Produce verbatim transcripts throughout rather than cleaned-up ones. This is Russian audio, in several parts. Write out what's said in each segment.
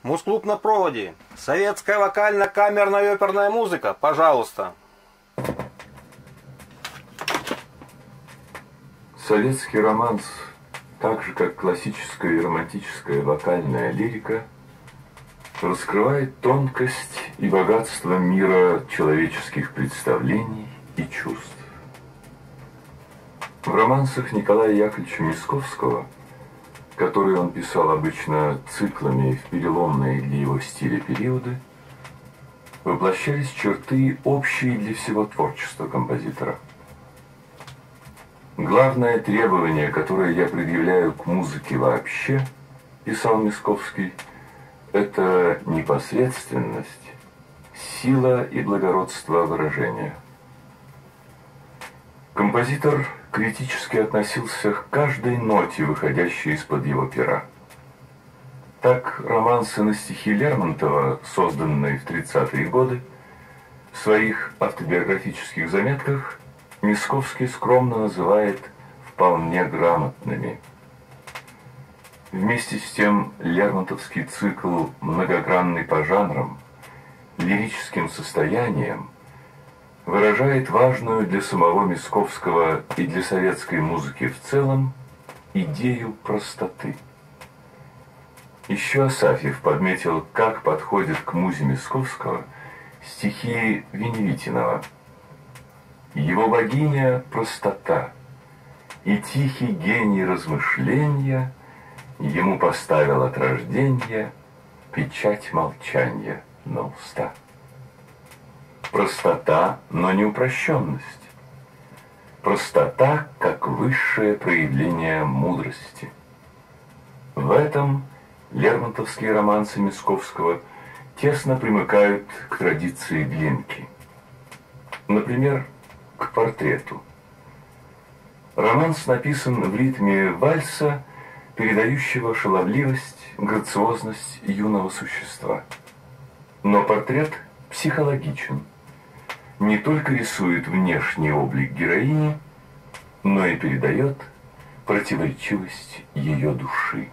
Муз-клуб на проводе. Советская вокально-камерная и оперная музыка, пожалуйста. Советский романс, так же как классическая и романтическая вокальная лирика, раскрывает тонкость и богатство мира человеческих представлений и чувств. В романсах Николая Яковлевича Мясковского, которые он писал обычно циклами в переломные для его стиля периоды, воплощались черты, общие для всего творчества композитора. Главное требование, которое я предъявляю к музыке вообще, писал Мясковский, это непосредственность, сила и благородство выражения. Композитор критически относился к каждой ноте, выходящей из-под его пера. Так, романсы на стихи Лермонтова, созданные в тридцатые годы, в своих автобиографических заметках Мясковский скромно называет «вполне грамотными». Вместе с тем лермонтовский цикл, многогранный по жанрам, лирическим состоянием, выражает важную для самого Мясковского и для советской музыки в целом идею простоты. Еще Асафьев подметил, как подходят к музе Мясковского стихи Веневитинова. Его богиня – простота, и тихий гений размышления ему поставил от рождения печать молчания на уста. Простота, но не упрощенность. Простота, как высшее проявление мудрости. В этом лермонтовские романсы Мясковского тесно примыкают к традиции Глинки. Например, к портрету. Романс написан в ритме вальса, передающего шаловливость, грациозность юного существа. Но портрет психологичен. Не только рисует внешний облик героини, но и передает противоречивость ее души.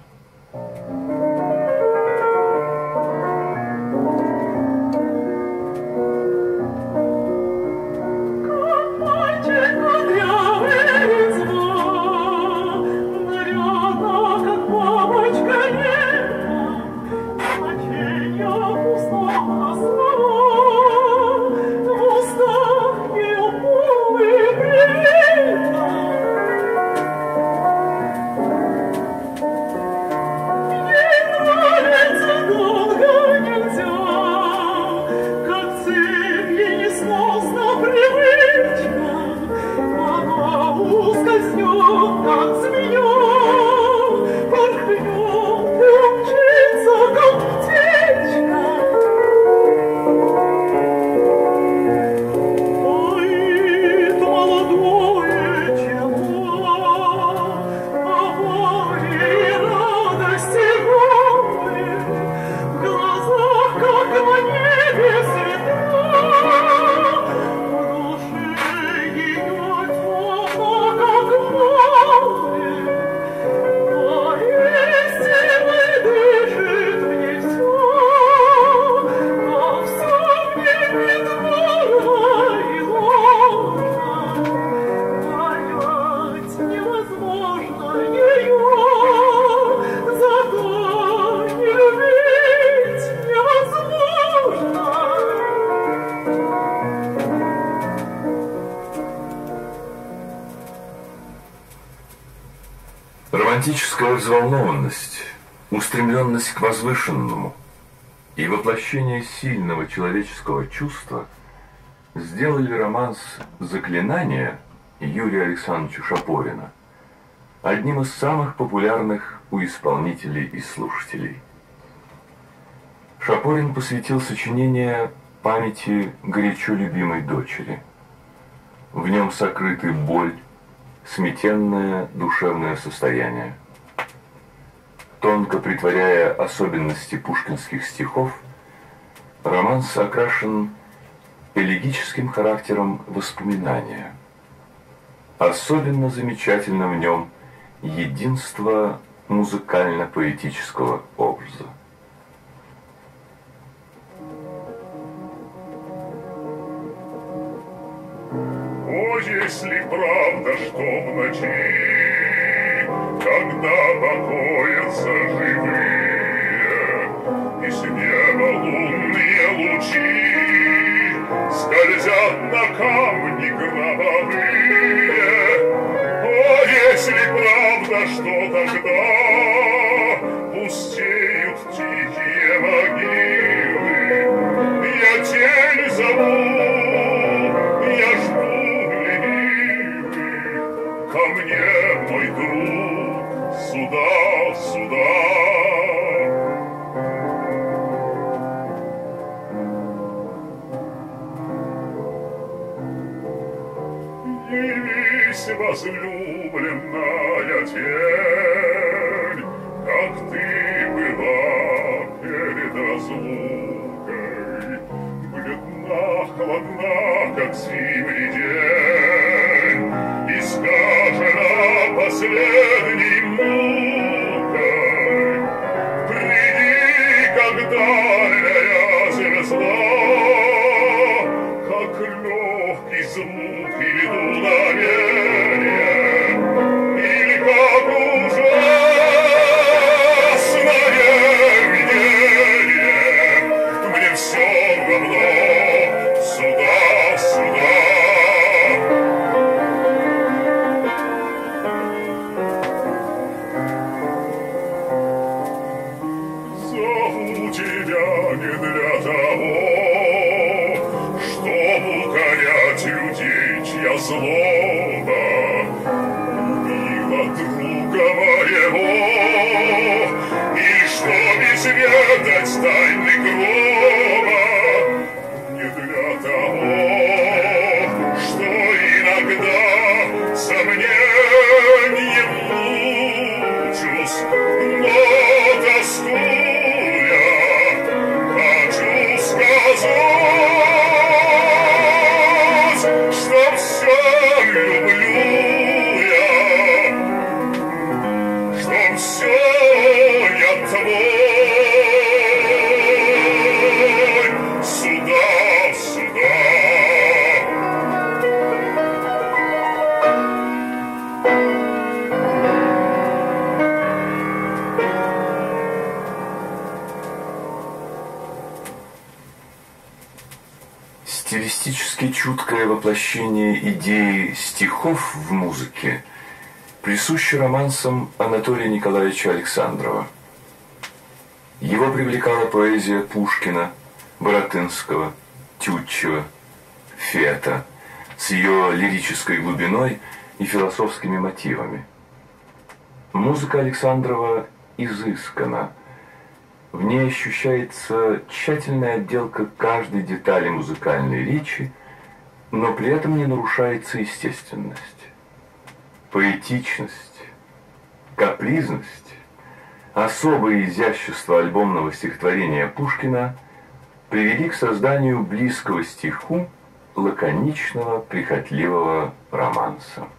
Романтическая взволнованность, устремленность к возвышенному и воплощение сильного человеческого чувства сделали романс «Заклинание» Юрия Александровича Шапорина одним из самых популярных у исполнителей и слушателей. Шапорин посвятил сочинение памяти горячо любимой дочери. В нем сокрыты боль, сметенное душевное состояние. Тонко притворяя особенности пушкинских стихов, романс окрашен элегическим характером воспоминания. Особенно замечательно в нем единство музыкально-поэтического образа. если правда, что в ночи, когда покоятся живые, и с неба лунные лучи скользят на камни гробовые. О, если правда, что тогда пустеют тихие могилы, я тень зову, я жду ленивых, ко мне, мой друг, сюда, сюда. Явись, возлюбленная тень, как ты была перед разлукой, бледна, холодна, как зимний день, искажена последней мукой. Приди, когда дальняя звезда, как легкий звук или дуновение, или как ужасное видение, мне все равно, сюда, сюда. Зову тебя не для того, чтобы укорять людей, чья злоба убила друга моего, и чтоб изведать тайны гроба, не для того, что иногда сомнением мучусь, но тоскуя хочу сказать, что все люблю я, что все я твой, сюда, сюда. Стилистически чуткое воплощение идеи стихов в музыке присуще романсам Анатолия Николаевича Александрова. Его привлекала поэзия Пушкина, Баратынского, Тютчева, Фета с ее лирической глубиной и философскими мотивами. Музыка Александрова изыскана. В ней ощущается тщательная отделка каждой детали музыкальной речи, но при этом не нарушается естественность, поэтичность, капризность, особое изящество альбомного стихотворения Пушкина привели к созданию близкого стиху лаконичного, прихотливого романса.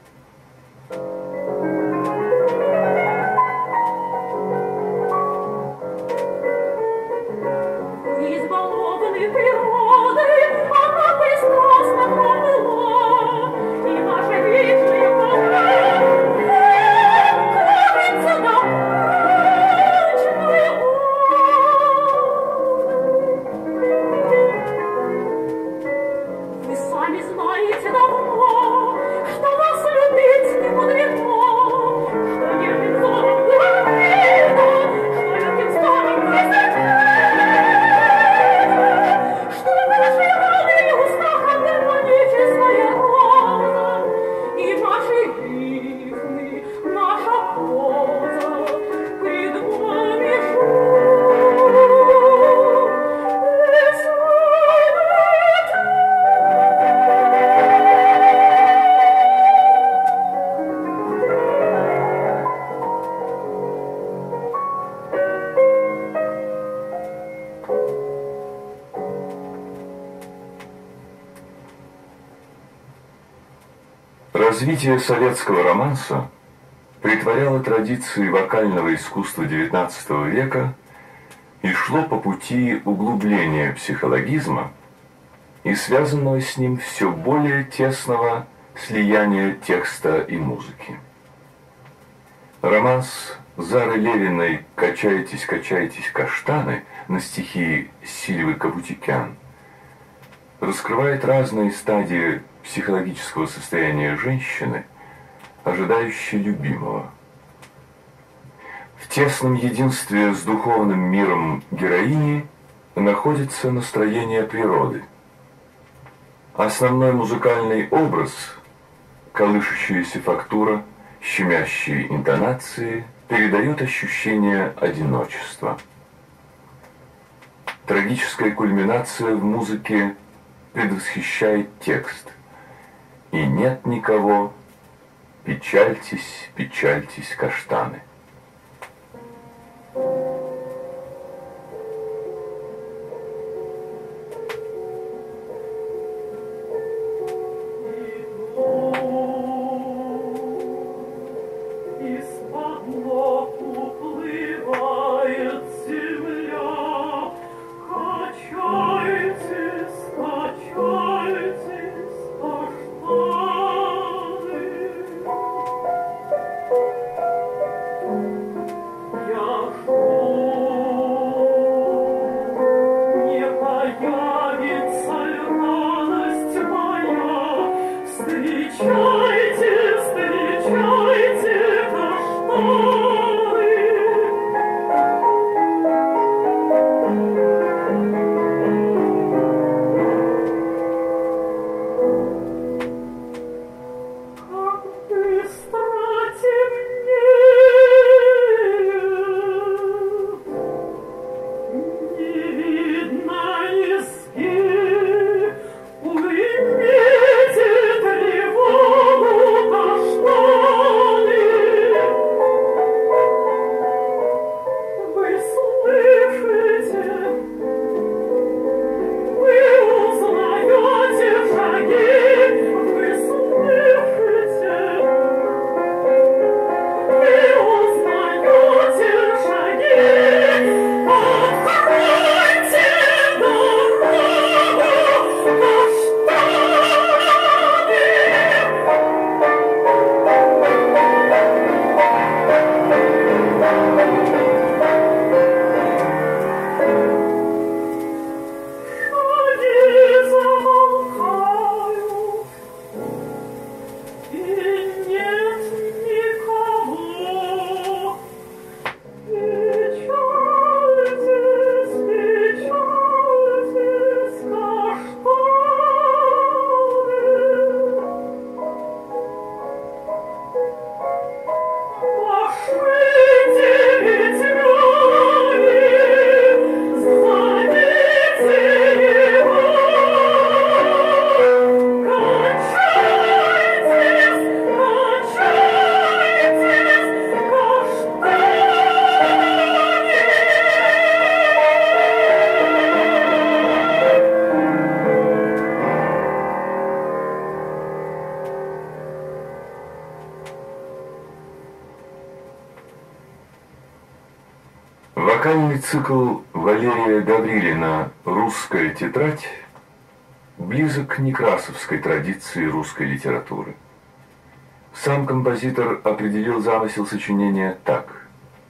Развитие советского романса претворяло традиции вокального искусства девятнадцатого века и шло по пути углубления психологизма и связанного с ним все более тесного слияние текста и музыки. Романс Зары Левиной «Качайтесь, качайтесь, каштаны» на стихи Сильвы Капутикян раскрывает разные стадии психологического состояния женщины, ожидающей любимого. В тесном единстве с духовным миром героини находится настроение природы. Основной музыкальный образ, колышущаяся фактура, щемящие интонации, передает ощущение одиночества. Трагическая кульминация в музыке предвосхищает текст. И нет никого, печальтесь, печальтесь, каштаны. Вокальный цикл Валерия Гаврилина «Русская тетрадь» близок к некрасовской традиции русской литературы. Сам композитор определил замысел сочинения так.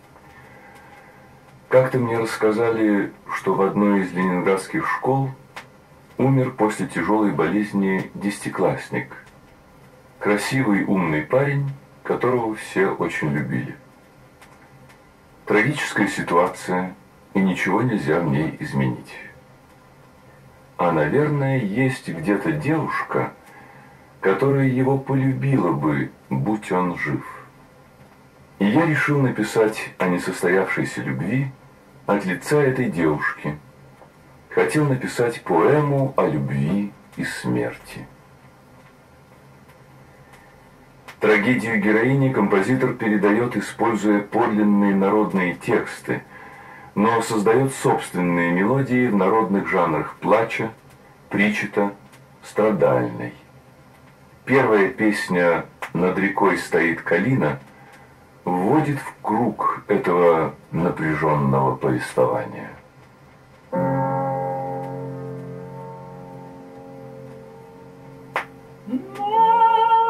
Как-то мне рассказали, что в одной из ленинградских школ умер после тяжелой болезни десятиклассник, красивый умный парень, которого все очень любили. Трагическая ситуация, и ничего нельзя в ней изменить. А, наверное, есть где-то девушка, которая его полюбила бы, будь он жив. И я решил написать о несостоявшейся любви от лица этой девушки. Хотел написать поэму о любви и смерти. Трагедию героини композитор передает, используя подлинные народные тексты, но создает собственные мелодии в народных жанрах плача, причета, страдальной. Первая песня «Над рекой стоит калина» вводит в круг этого напряженного повествования. No!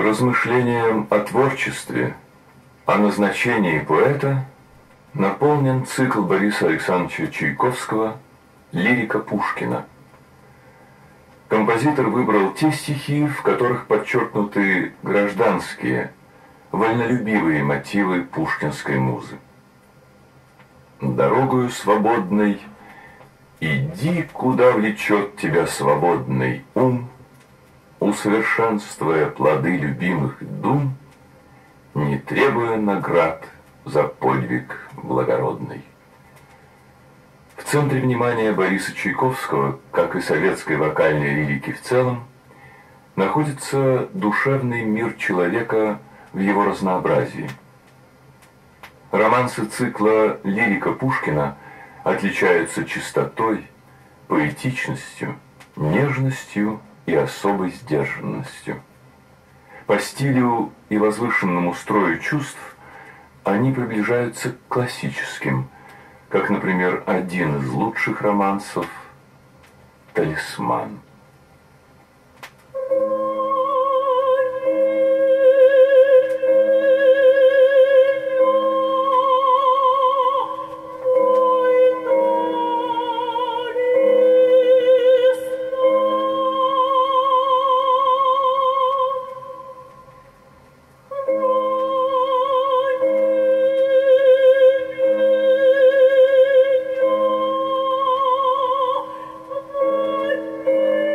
Размышлением о творчестве, о назначении поэта наполнен цикл Бориса Александровича Чайковского «Лирика Пушкина». Композитор выбрал те стихи, в которых подчеркнуты гражданские, вольнолюбивые мотивы пушкинской музы. «Дорогою свободной иди, куда влечет тебя свободный ум, усовершенствуя плоды любимых дум, не требуя наград за подвиг благородный». В центре внимания Бориса Чайковского, как и советской вокальной лирики в целом, находится душевный мир человека в его разнообразии. Романсы цикла «Лирика Пушкина» отличаются чистотой, поэтичностью, нежностью и особой сдержанностью. По стилю и возвышенному строю чувств они приближаются к классическим, как, например, один из лучших романсов «Талисман». Thank you.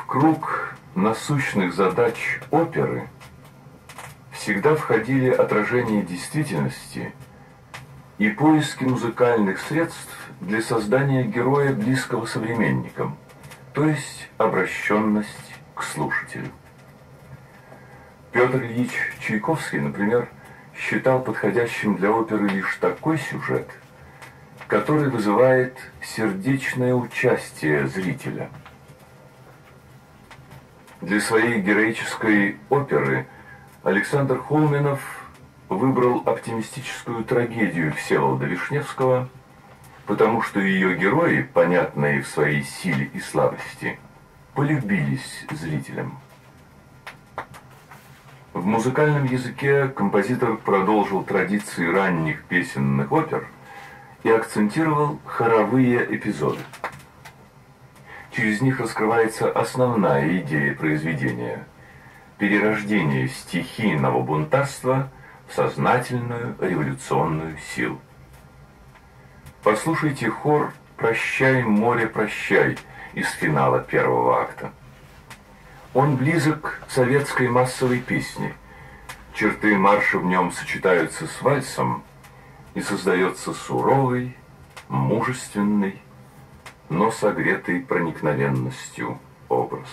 В круг насущных задач оперы всегда входили отражение действительности и поиски музыкальных средств для создания героя, близкого современникам, то есть обращенность к слушателю. Петр Ильич Чайковский, например, считал подходящим для оперы лишь такой сюжет, который вызывает сердечное участие зрителя. Для своей героической оперы Александр Холминов выбрал оптимистическую трагедию Всеволода Вишневского, потому что ее герои, понятные в своей силе и слабости, полюбились зрителям. В музыкальном языке композитор продолжил традиции ранних песенных опер и акцентировал хоровые эпизоды. Через них раскрывается основная идея произведения – перерождение стихийного бунтарства в сознательную революционную силу. Послушайте хор «Прощай, море, прощай» из финала первого акта. Он близок к советской массовой песне. Черты марша в нем сочетаются с вальсом, и создается суровый, мужественный, но согретый проникновенностью образ.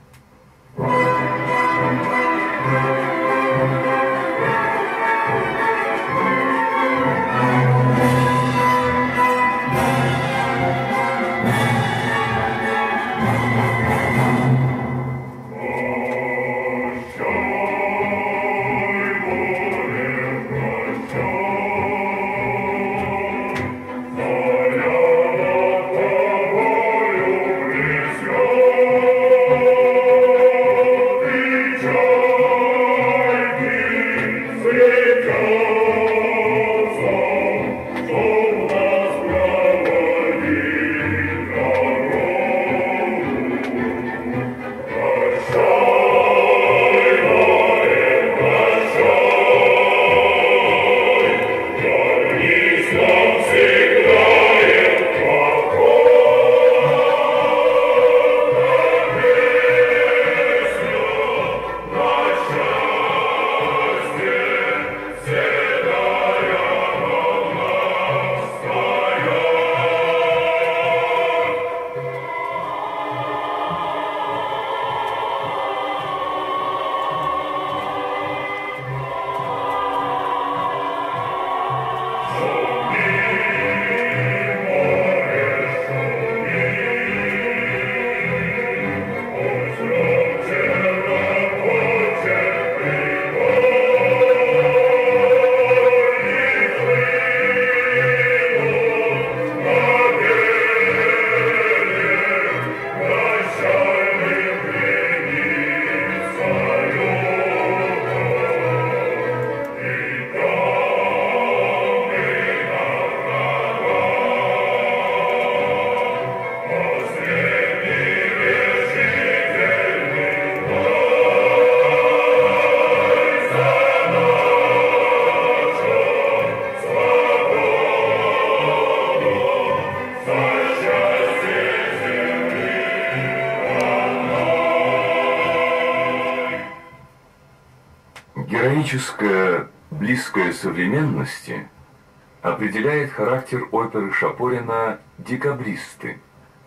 Героическое, близкое современности определяет характер оперы Шапорина «Декабристы»,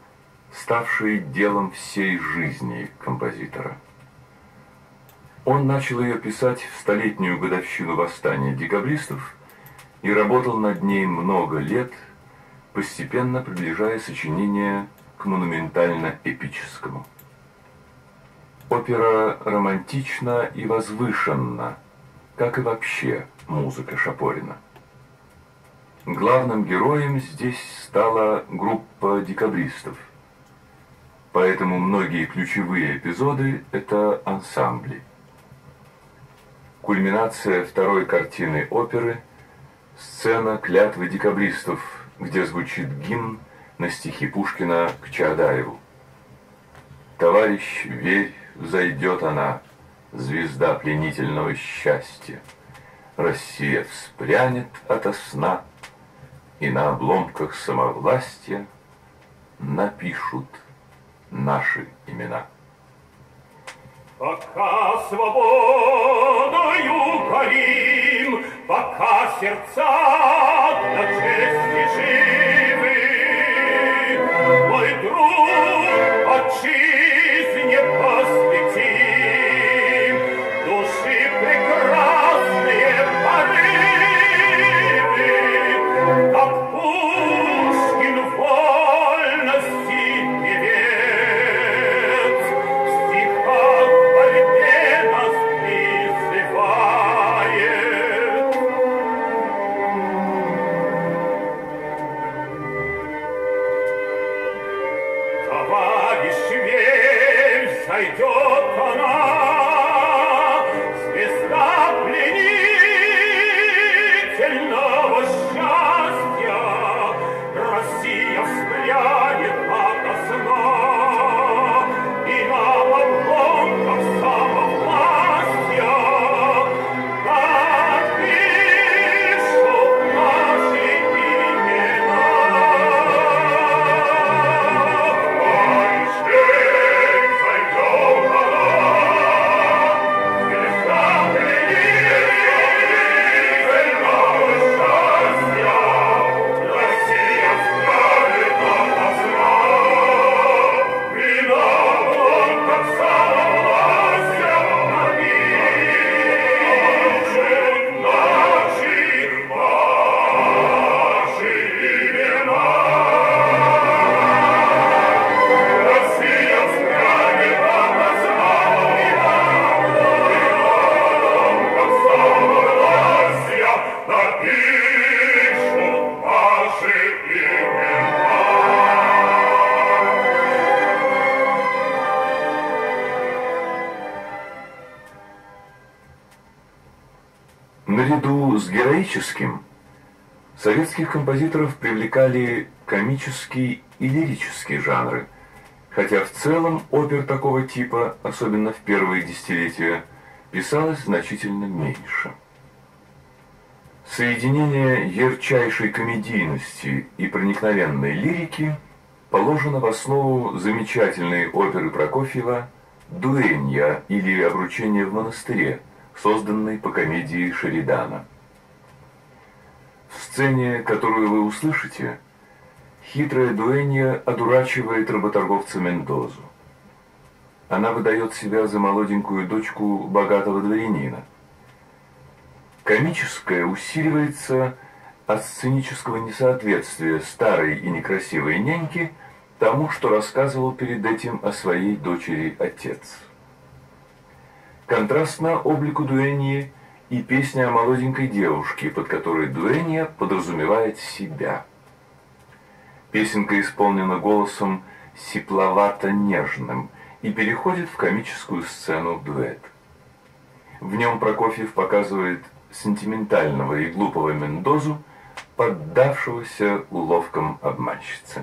ставшей делом всей жизни композитора. Он начал ее писать в столетнюю годовщину восстания декабристов и работал над ней много лет, постепенно приближая сочинение к монументально-эпическому. Опера романтична и возвышенна, как и вообще музыка Шапорина. Главным героем здесь стала группа декабристов, поэтому многие ключевые эпизоды – это ансамбли. Кульминация второй картины оперы – сцена клятвы декабристов, где звучит гимн на стихи Пушкина к Чаадаеву. «Товарищ, верь, взойдет она, звезда пленительного счастья. Россия вспрянет ото сна, и на обломках самовластия напишут наши имена». Пока свободою горим, пока сердца до чести живы, мой друг, отчизне посвятим души прекрасные порывы, как Пушкин вольности певец, в стихах борьбе нас призывает. Товарищ, верь, сойдет она, звезда пленительного счастья, Россия взглянет ото сна, и на обломках самовластья напишут наши имена. Товарищ, верь, сойдет она, звезда пленительного счастья, Россия взглянет ото сна, и на обломках самовластья напишут наши, наши имена. Россия взглянет ото сна, и на обломках самовластья напишут наши имена. Наряду с героическим советских композиторов привлекали комический и лирический жанры, хотя в целом опер такого типа, особенно в первые десятилетия, писалось значительно меньше. Соединение ярчайшей комедийности и проникновенной лирики положено в основу замечательной оперы Прокофьева «Дуэнья» или «Обручение в монастыре», созданной по комедии Шеридана. В сцене, которую вы услышите, хитрая дуэнья одурачивает работорговца Мендозу. Она выдает себя за молоденькую дочку богатого дворянина. Комическое усиливается от сценического несоответствия старой и некрасивой няньки тому, что рассказывал перед этим о своей дочери отец. Контрастно облику дуэньи и песня о молоденькой девушке, под которой дуэнья подразумевает себя. Песенка исполнена голосом сипловато-нежным и переходит в комическую сцену дуэт. В нем Прокофьев показывает сентиментального и глупого Мендозу, поддавшегося уловкам обманщицы.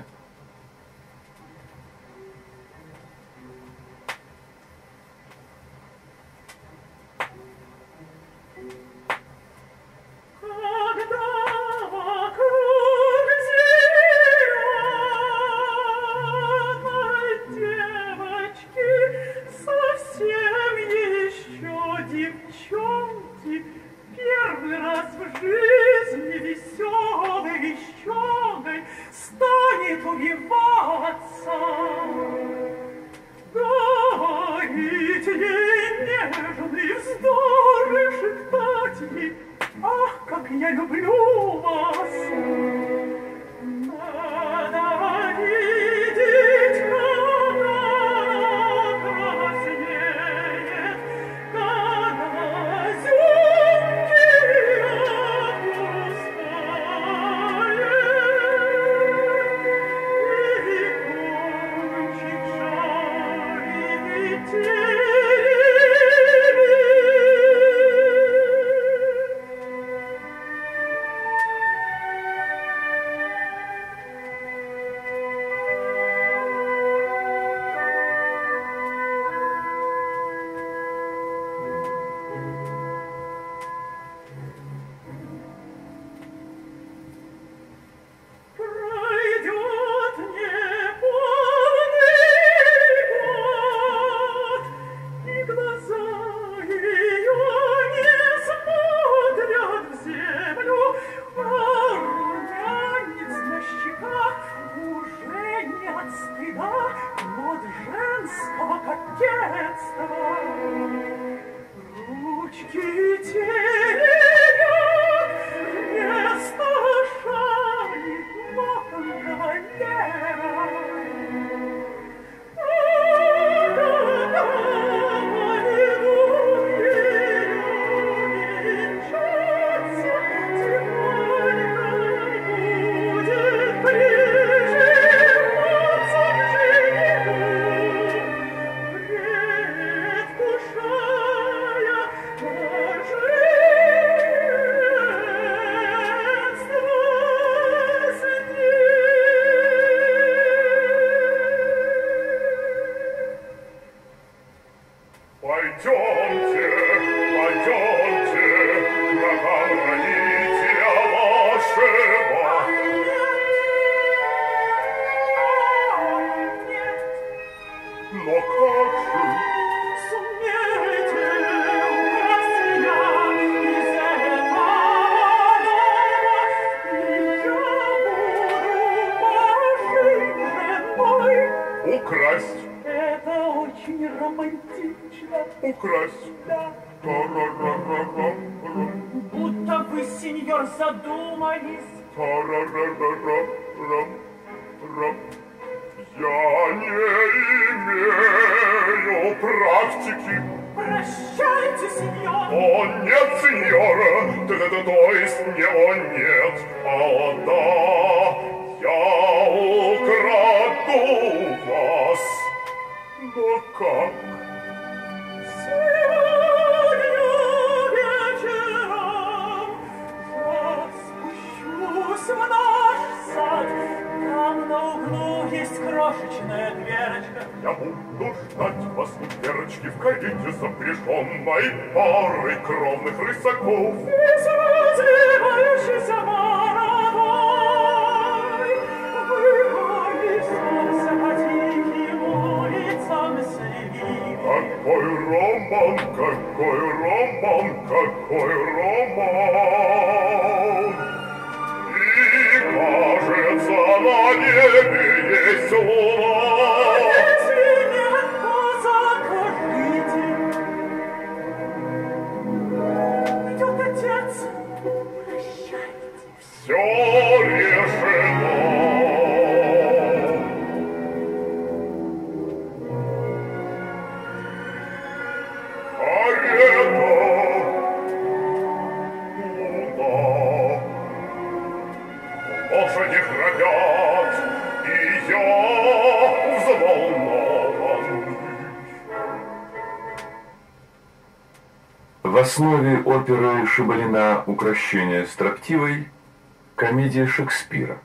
В основе оперы Шибалина «Укрощение строптивой» комедия Шекспира.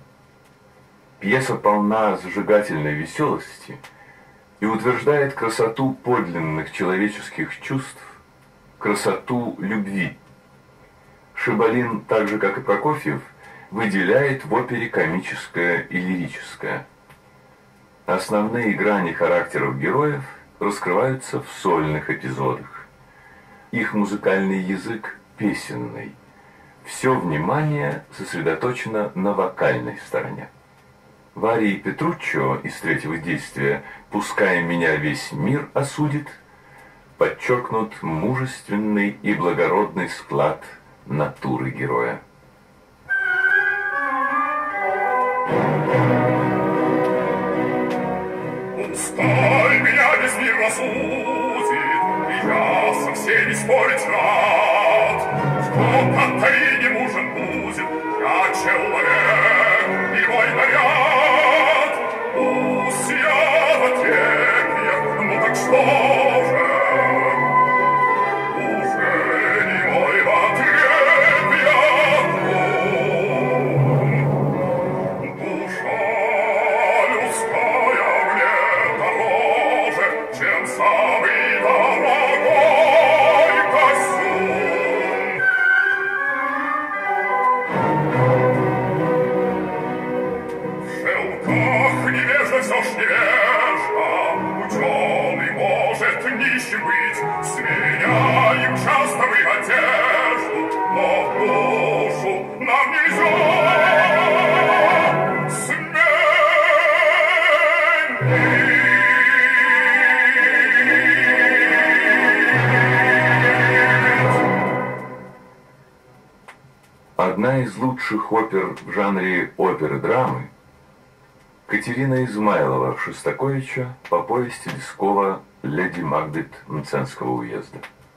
Пьеса полна зажигательной веселости и утверждает красоту подлинных человеческих чувств, красоту любви. Шибалин, так же как и Прокофьев, выделяет в опере комическое и лирическое. Основные грани характеров героев раскрываются в сольных эпизодах. Их музыкальный язык песенный. Все внимание сосредоточено на вокальной стороне. В арии Петруччо из третьего действия «Пускай меня весь мир осудит» подчеркнут мужественный и благородный склад натуры героя. Пускай меня весь мир осудит, и я со всеми спорить рад. Кто Катарине мужем будет, я человек и мой наряд. Пусть я в отрепье, ну так что же? Уже не мой в отрепье ум. Душа людская мне дороже, чем самый дорогой костюм. В шелках невежда все ж невежда, ученый может нищим быть, сменяем часто мы одежду, но душу нам нельзя сменить. Одна из лучших опер в жанре оперы-драмы — Катерина Измайлова Шостаковича по повести Лескова «Леди Макбет Мценского уезда».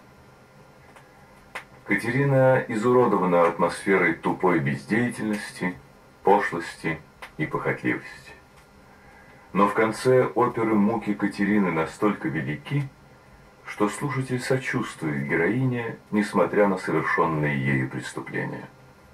Катерина изуродована атмосферой тупой бездеятельности, пошлости и похотливости. Но в конце оперы муки Катерины настолько велики, что слушатель сочувствует героине, несмотря на совершенные ею преступления.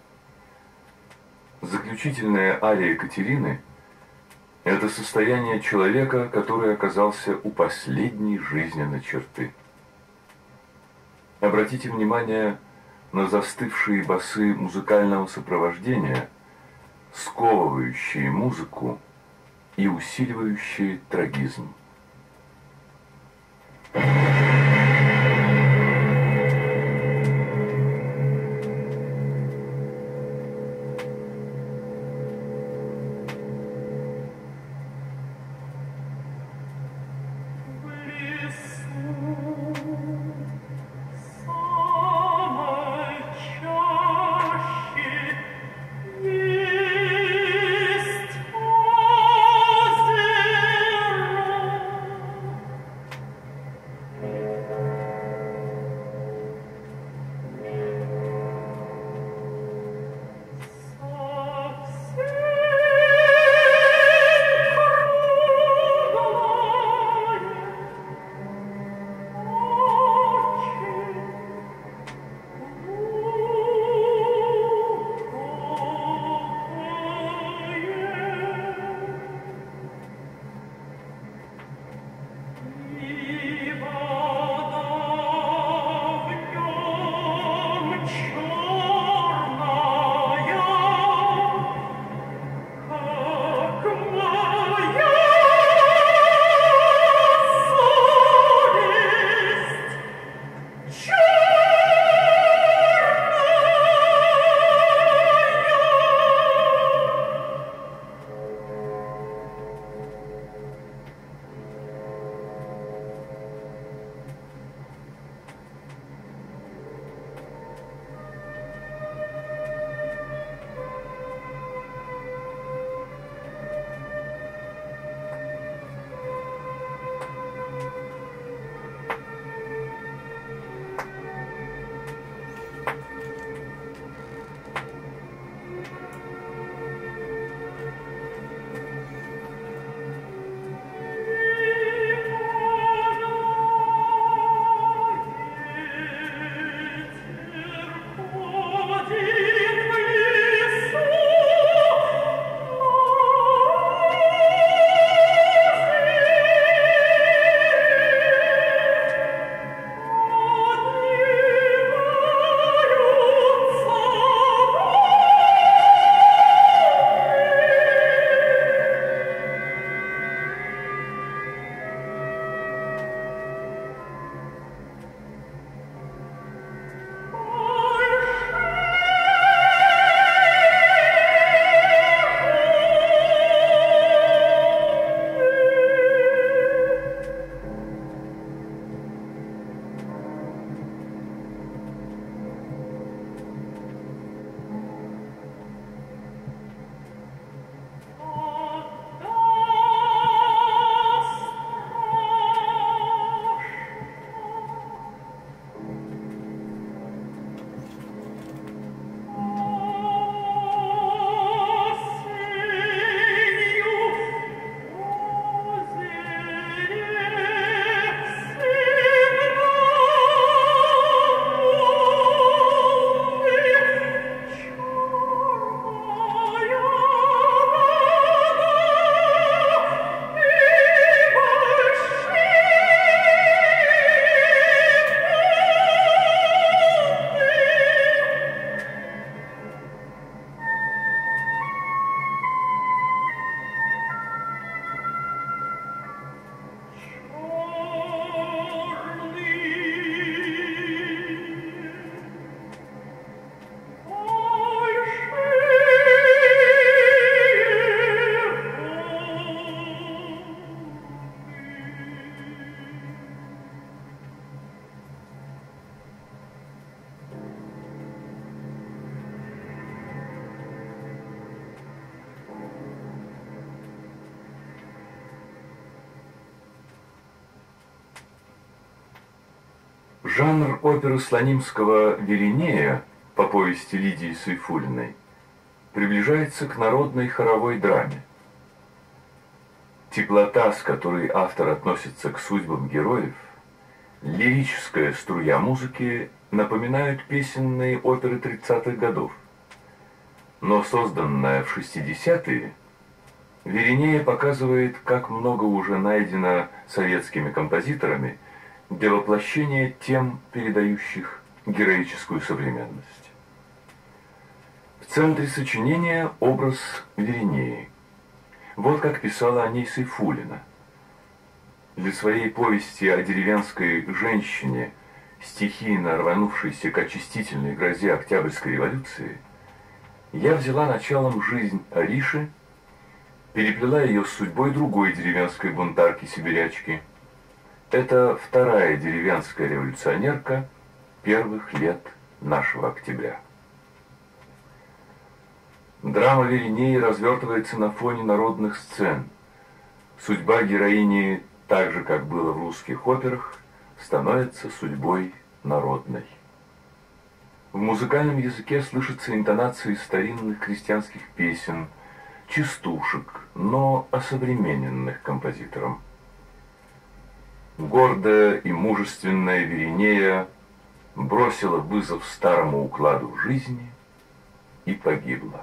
Заключительная ария Катерины — это состояние человека, который оказался у последней жизненной черты. Обратите внимание на застывшие басы музыкального сопровождения, сковывающие музыку и усиливающие трагизм. Жанр оперы Слонимского «Веринея» по повести Лидии Сайфуллиной приближается к народной хоровой драме. Теплота, с которой автор относится к судьбам героев, лирическая струя музыки напоминают песенные оперы тридцатых годов. Но созданная в шестидесятые, Веринея показывает, как много уже найдено советскими композиторами для воплощения тем, передающих героическую современность. В центре сочинения образ Веринеи. Вот как писала о ней Сайфуллина. Для своей повести о деревенской женщине, стихийно рванувшейся к очистительной грозе Октябрьской революции, я взяла началом жизнь Ариши, переплела ее с судьбой другой деревенской бунтарки-сибирячки. Это вторая деревенская революционерка первых лет нашего октября. Драма Веринеи развертывается на фоне народных сцен. Судьба героини, так же, как было в русских операх, становится судьбой народной. В музыкальном языке слышатся интонации старинных крестьянских песен, частушек, но осовремененных композитором. Гордая и мужественная Веринея бросила вызов старому укладу жизни и погибла.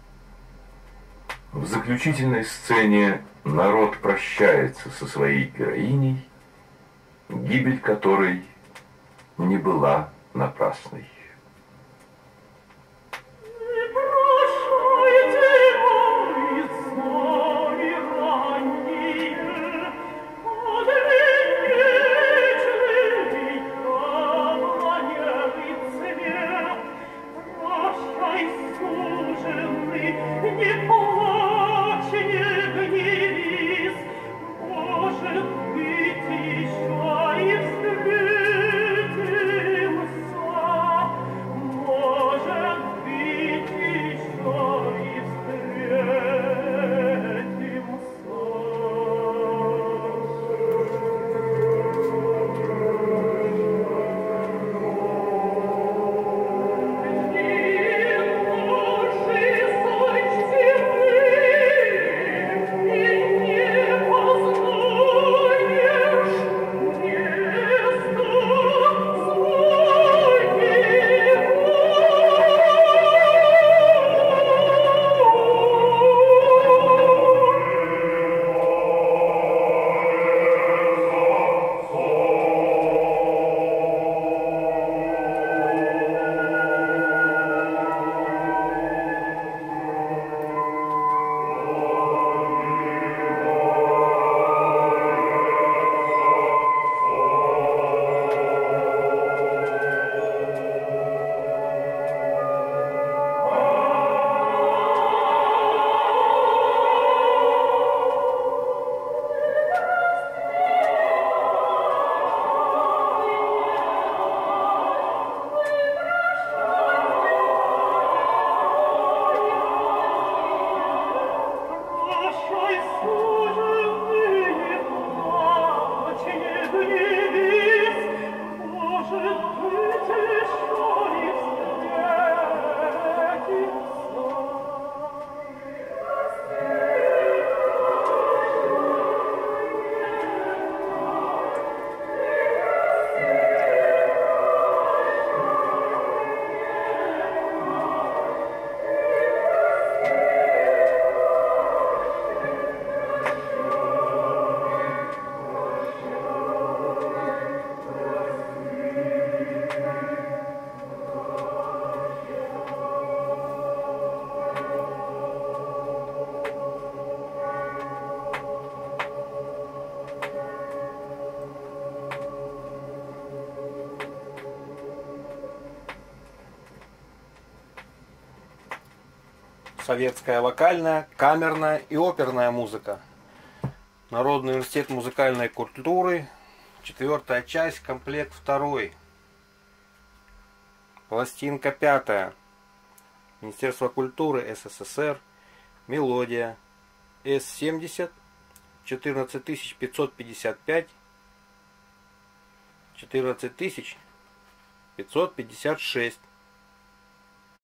В заключительной сцене народ прощается со своей героиней, гибель которой не была напрасной. Советская вокальная, камерная и оперная музыка. Народный университет музыкальной культуры. Четвертая часть, комплект второй. Пластинка пятая. Министерство культуры СССР. Мелодия. С семьдесят. четырнадцать тысяч пятьсот пятьдесят пять. четырнадцать тысяч пятьсот пятьдесят шесть.